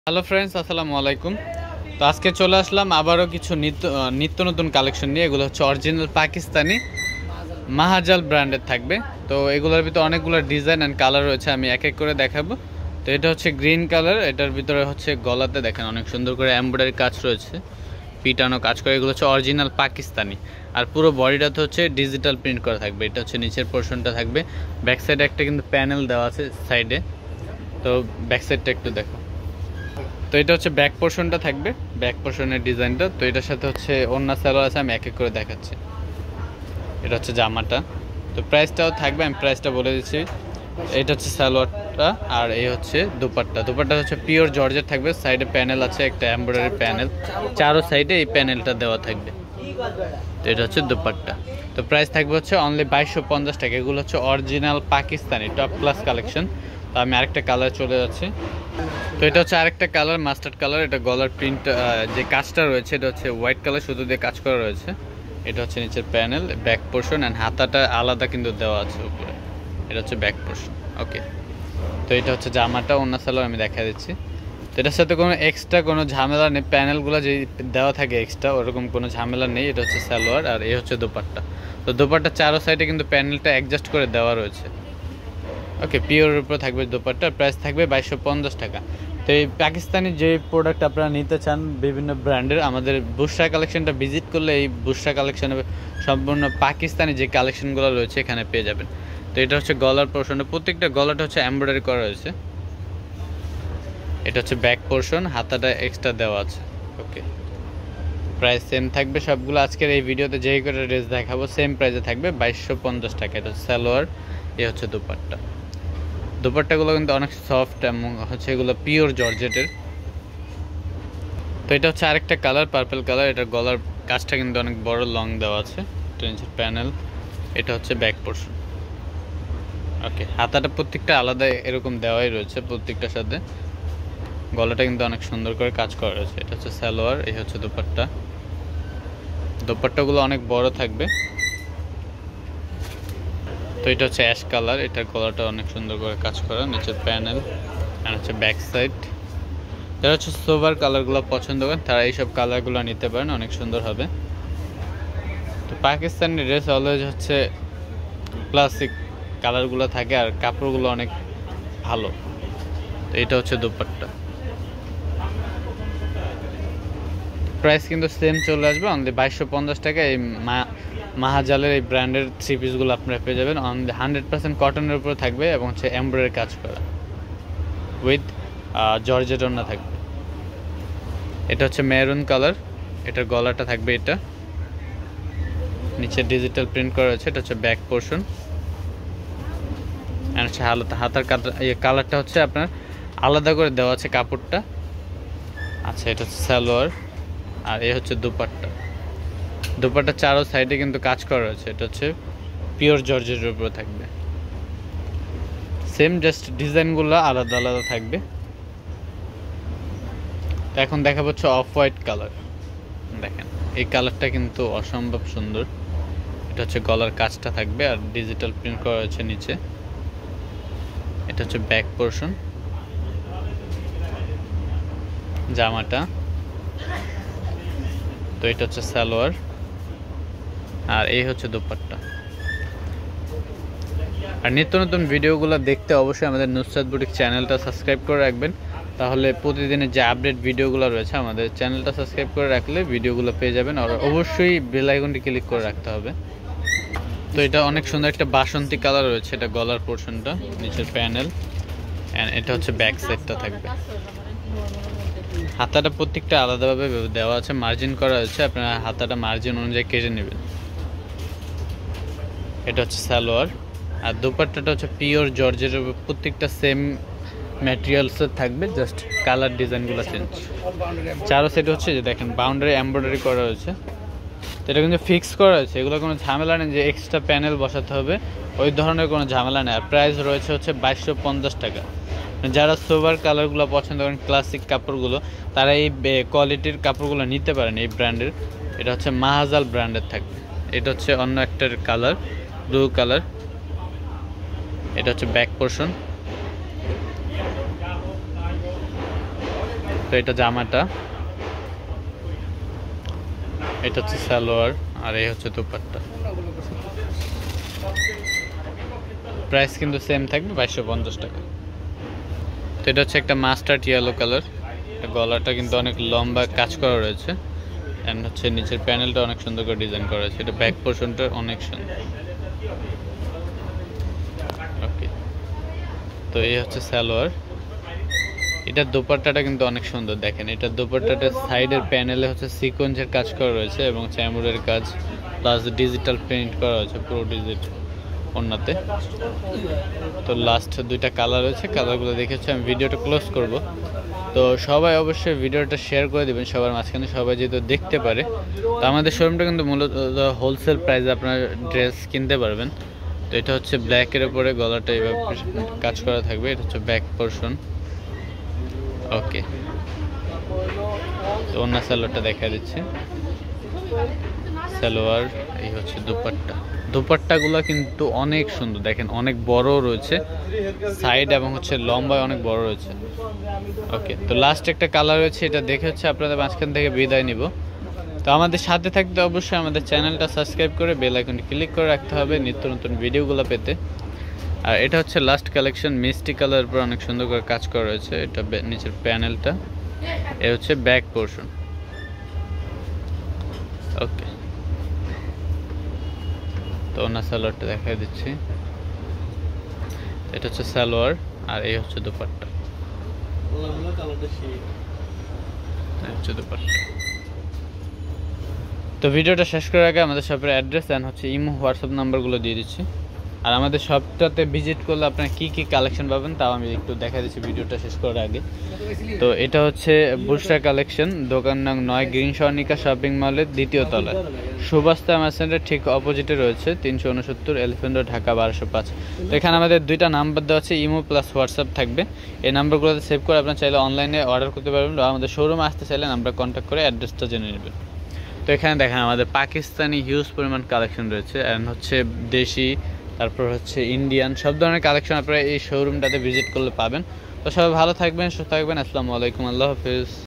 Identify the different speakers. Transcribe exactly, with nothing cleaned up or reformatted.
Speaker 1: Hello friends, আসসালামু আলাইকুম। তো আজকে চলে আসলাম আবারও কিছু নিত্য নিত্য নতুন কালেকশন নিয়ে। এগুলো হচ্ছে অরিজিনাল পাকিস্তানি মাহাজাল ব্র্যান্ডের থাকবে। তো এগুলোর ভিতরে অনেকগুলো ডিজাইন অ্যান্ড কালার রয়েছে, আমি এক এক করে দেখাবো। তো এটা হচ্ছে গ্রিন কালার, এটার ভিতরে হচ্ছে গলাতে দেখেন অনেক সুন্দর করে এমব্রয়ডারি কাজ রয়েছে, পিটানো কাজ করে। এগুলো হচ্ছে অরিজিনাল পাকিস্তানি, আর পুরো বডিটাতে হচ্ছে ডিজিটাল প্রিন্ট করা থাকবে। এটা হচ্ছে নিচের পোর্শনটা থাকবে, ব্যাক সাইডে একটা কিন্তু প্যানেল দেওয়া আছে সাইডে। তো ব্যাক সাইডটা একটু দেখো। তো এটা হচ্ছে ব্যাক পোর্শনটা থাকবে, ব্যাক পোর্শনের ডিজাইনটা। তো এটার সাথে হচ্ছে ওন্না সালোয়ার আছে, আমি এক এক করে দেখাচ্ছি। এটা হচ্ছে জামাটা, তো প্রাইসটাও থাকবে, আমি প্রাইসটা বলে দিচ্ছি। এটা হচ্ছে সালোয়ারটা, আর এই হচ্ছে দুপাট্টা। দুপাট্টা হচ্ছে পিওর জর্জেট থাকবে, সাইডে প্যানেল আছে, একটা এমব্রয়ডারি প্যানেল, চারো সাইডে এই প্যানেলটা দেওয়া থাকবে। তো এটা হচ্ছে দুপাট্টা। তো প্রাইস থাকবে হচ্ছে অনলি বাইশশো পঞ্চাশ টাকা। এগুলো হচ্ছে original Pakistani top class collection. তো আমি আরেকটা কালার চলে যাচ্ছি। তো এটা হচ্ছে আরেকটা কালার, মাস্টার্ড কালার। এটা গলার প্রিন্ট যে কাজটা রয়েছে এটা হচ্ছে হোয়াইট কালার সুতো দিয়ে কাজ করা রয়েছে। এটা হচ্ছে নিচের প্যানেল, ব্যাক পোর্শন অ্যান্ড হাতাটা আলাদা কিন্তু দেওয়া আছে উপরে। এটা হচ্ছে ব্যাক পোর্শন। ওকে, তো এটা হচ্ছে জামাটা, ওন্না সালোয়ার আমি দেখা দিচ্ছি। তো এটার সাথে কোনো এক্সট্রা কোনো ঝামেলা নেই, প্যানেলগুলো যে দেওয়া থাকে এক্সট্রা ওরকম কোনো ঝামেলা নেই। এটা হচ্ছে সালোয়ার, আর এই হচ্ছে দোপাট্টা। তো দোপাট্টা চারো সাইডে কিন্তু প্যানেলটা অ্যাডজাস্ট করে দেওয়া রয়েছে। ওকে, পিওরের উপরে থাকবে দোপাট্টার প্রাইস থাকবে বাইশশো পঞ্চাশ টাকা। তো এই পাকিস্তানি যে প্রোডাক্ট আপনারা নিতে চান বিভিন্ন ব্র্যান্ডের, আমাদের বুশরা কালেকশনটা ভিজিট করলে এই বুশরা কালেকশনে সম্পূর্ণ পাকিস্তানি যে কালেকশনগুলো রয়েছে এখানে পেয়ে যাবেন। তো এটা হচ্ছে গলার পোর্শনে, প্রত্যেকটা গলাটা হচ্ছে এমব্রয়ডারি করা রয়েছে। এটা হচ্ছে ব্যাক পোর্শন, হাতাটা এক্সট্রা দেওয়া আছে। ওকে, প্রাইস সেম থাকবে সবগুলো। আজকের এই ভিডিওতে যেই করে ড্রেস দেখাবো সেম প্রাইসে থাকবে বাইশশো পঞ্চাশ টাকা। এটা হচ্ছে সালোয়ার, এ হচ্ছে দুপাট্টা। দুপাট্টাগুলো কিন্তু অনেক সফট এবং হচ্ছে এগুলো পিওর জর্জেটের। তো এটা হচ্ছে আরেকটা কালার, পার্পল কালার। এটার গলার কাজটা কিন্তু অনেক বড় লং দেওয়া আছে, নিচের প্যানেল। এটা হচ্ছে ব্যাক পোর্শন। ওকে, হাতাটা প্রত্যেকটা আলাদা এরকম দেওয়াই রয়েছে প্রত্যেকটার সাথে। গলাটা কিন্তু অনেক সুন্দর করে কাজ করা রয়েছে। এটা হচ্ছে সালোয়ার, এই হচ্ছে দুপাট্টা। দুপাট্টাগুলো অনেক বড় থাকবে। তো এটা হচ্ছে অ্যাশ কালার, এটার গলাটা অনেক সুন্দর করে কাজ করা, নিচের প্যানেল আর হচ্ছে ব্যাক সাইড। যারা হচ্ছে সোভার কালারগুলো পছন্দ করেন তারা এইসব কালারগুলো নিতে পারেন, অনেক সুন্দর হবে। তো পাকিস্তানি ড্রেস অলওয়েজ হচ্ছে ক্লাসিক কালারগুলো থাকে, আর কাপড়গুলো অনেক ভালো। তো এটা হচ্ছে দুপাট্টা, প্রাইস কিন্তু সেম চলে আসবে অনলি বাইশশো পঞ্চাশ টাকা। এই মাহাজালের এই ব্র্যান্ডের থ্রি পিসগুলো আপনারা পেয়ে যাবেন অনলি হান্ড্রেড পার্সেন্ট কটনের উপরে থাকবে, এবং হচ্ছে এমব্রয়ডারি কাজ করা উইথ জর্জেট ওড়না থাকবে। এটা হচ্ছে মেরুন কালার, এটার গলাটা থাকবে এটা, নিচে ডিজিটাল প্রিন্ট করা আছে। এটা হচ্ছে ব্যাক পোর্শন আর হচ্ছে হালতা হাতার কালারটা হচ্ছে আপনার আলাদা করে দেওয়া আছে কাপড়টা। আচ্ছা, এটা হচ্ছে সালোয়ার, আর এই হচ্ছে দুপাট্টা। দুপাট্টা চারো সাইডে কিন্তু কাজ করা রয়েছে। এটা হচ্ছে পিওর জর্জেটের উপরে থাকবে, সেম জাস্ট ডিজাইনগুলো আলাদা আলাদা থাকবে। এখন দেখা হচ্ছে অফ হোয়াইট কালার। দেখেন এই কালারটা কিন্তু অসম্ভব সুন্দর। এটা হচ্ছে গলার কাজটা থাকবে, আর ডিজিটাল প্রিন্ট করা হয়েছে নিচে। এটা হচ্ছে ব্যাক পোর্শন, জামাটা। তো এটা হচ্ছে সালোয়ার, আর এই হচ্ছে দুপাট্টা। আর নিত্য নতুন ভিডিওগুলো দেখতে অবশ্যই আমাদের নুসরাত বুটিক চ্যানেলটা সাবস্ক্রাইব করে রাখবেন, তাহলে প্রতিদিনের যে আপডেট ভিডিওগুলো রয়েছে আমাদের চ্যানেলটা সাবস্ক্রাইব করে রাখলে ভিডিওগুলো পেয়ে যাবেন। আর অবশ্যই বেল আইকনটি ক্লিক করে রাখতে হবে। তো এটা অনেক সুন্দর একটা বাসন্তী কালার রয়েছে, এটা গলার পোর্শনটা, নিচের প্যানেল, অ্যান্ড এটা হচ্ছে ব্যাক সাইডটা থাকবে। হাতাটা প্রত্যেকটা আলাদাভাবে দেওয়া আছে, মার্জিন করা হয়েছে, আপনারা হাতাটা মার্জিন অনুযায়ী কেটে নেবেন। এটা হচ্ছে সালোয়ার, আর দুপাট্টাটা হচ্ছে পিওর জর্জের, প্রত্যেকটা সেম ম্যাটেরিয়ালসের থাকবে, জাস্ট কালার ডিজাইনগুলো চেঞ্জ। চারো সাইড হচ্ছে যে দেখেন বাউন্ডারি এমব্রয়ডারি করা হয়েছে। তো এটা কিন্তু ফিক্স করা হয়েছে, এগুলো কোনো ঝামেলা নেই যে এক্সট্রা প্যানেল বসাতে হবে, ওই ধরনের কোনো ঝামেলা নেই। আর প্রাইস রয়েছে হচ্ছে বাইশশো পঞ্চাশ টাকা। যারা সোভার কালারগুলো পছন্দ করেন, ক্লাসিক কাপড়গুলো, তারা এই কোয়ালিটির কাপড়গুলো নিতে পারেন এই ব্র্যান্ডের। এটা হচ্ছে মাহাজাল ব্র্যান্ডের থাকবে। এটা হচ্ছে অন্য একটার কালার, ব্লু কালার। এটা হচ্ছে ব্যাক পোর্শন, তো এটা জামাটা, এটা হচ্ছে সালোয়ার, আর এই হচ্ছে দুপাট্টা। প্রাইস কিন্তু সেম থাকবে বাইশশো পঞ্চাশ টাকা। তো এটা হচ্ছে একটা মাস্টার্ড ইয়েলো কালার, গলাটা কিন্তু অনেক লম্বা কাজ করা রয়েছে, এন্ড হচ্ছে নিচের প্যানেলটা অনেক সুন্দর করে ডিজাইন করা আছে। এটা ব্যাক পোর্শনটা অনেক সুন্দর। ওকে, তো এই হচ্ছে সালোয়ার। এটার দোপাট্টাটা কিন্তু অনেক সুন্দর, দেখেন এটার দোপাট্টাটার সাইডের প্যানেলে হচ্ছে সিকোয়েন্সের কাজ করা রয়েছে এবং চ্যামুরের কাজ প্লাস ডিজিটাল প্রিন্ট করা হয়েছে পুরো ডিজিটাল ওন্নাতে। তো লাস্ট দুইটা কালার রয়েছে, কালারগুলো দেখেছি। আমি ভিডিওটা ক্লোজ করব, তো সবাই অবশ্যই ভিডিওটা শেয়ার করে দেবেন সবার মাঝখানে, সবাই যেহেতু দেখতে পারে। তো আমাদের শোরুমটা কিন্তু মূলত হোলসেল প্রাইসে আপনার ড্রেস কিনতে পারবেন। তো এটা হচ্ছে ব্ল্যাকের উপরে গলাটা এইভাবে কাজ করা থাকবে, এটা হচ্ছে ব্যাক পোর্শন। ওকে, তো অন্য সালোয়ারটা দেখা দিচ্ছে, সালোয়ার, এই হচ্ছে দুপাট্টা। দুপাট্টাগুলো কিন্তু অনেক সুন্দর, দেখেন অনেক বড় রয়েছে সাইড এবং হচ্ছে লম্বায় অনেক বড় রয়েছে। ওকে, তো লাস্ট একটা কালার রয়েছে, এটা দেখে হচ্ছে আপনাদের মাঝখান থেকে বিদায় নিব। তো আমাদের সাথে থাকতে অবশ্যই আমাদের চ্যানেলটা সাবস্ক্রাইব করে বেল আইকনটি ক্লিক করে রাখতে হবে নিত্য নতুন ভিডিওগুলো পেতে। আর এটা হচ্ছে লাস্ট কালেকশন, মিষ্টি কালার উপর অনেক সুন্দর করে কাজ করা রয়েছে। এটা নিচের প্যানেলটা, এ হচ্ছে ব্যাক পোর্শন। ওকে, তো ওনার সালোয়ারটা দেখা দিচ্ছি, এটা হচ্ছে সালোয়ার, আর এই হচ্ছে দুপাট্টা, হচ্ছে দুপাট্টা। তো ভিডিওটা শেষ করার আগে আমাদের শপের অ্যাড্রেস অ্যান্ড হচ্ছে ইমো হোয়াটসঅ্যাপ নাম্বারগুলো দিয়ে দিচ্ছি। আর আমাদের শপটাতে ভিজিট করলে আপনারা কী কী কালেকশন পাবেন তাও আমি একটু দেখা দিচ্ছি ভিডিওটা শেষ করার আগে। তো এটা হচ্ছে বুশরা কালেকশন, দোকান নং নয়, গ্রিন স্বর্ণিকা শপিং মলের দ্বিতীয় তলায়, সুবাস্তা মার্চেন্টের ঠিক অপোজিটে রয়েছে, তিনশো উনসত্তর এলিফেন্ট রোড, ঢাকা বারোশো পাঁচ। তো এখানে আমাদের দুইটা নাম্বার দেওয়া আছে, ইমো প্লাস হোয়াটসঅ্যাপ থাকবে। এই নাম্বারগুলোতে সেভ করে আপনারা চাইলে অনলাইনে অর্ডার করতে পারবেন, বা আমাদের শোরুমে আসতে চাইলে নাম্বার কন্ট্যাক্ট করে অ্যাড্রেসটা জেনে নেবেন। তো এখানে দেখেন আমাদের পাকিস্তানি হিউজ পরিমাণ কালেকশন রয়েছে, অ্যান্ড হচ্ছে দেশি, তারপর হচ্ছে ইন্ডিয়ান, সব ধরনের কালেকশন আপনারা এই শোরুমটাতে ভিজিট করলে পাবেন। তো সবাই ভালো থাকবেন, সুস্থ থাকবেন। আসসালামু আলাইকুম, আল্লাহ হাফিজ।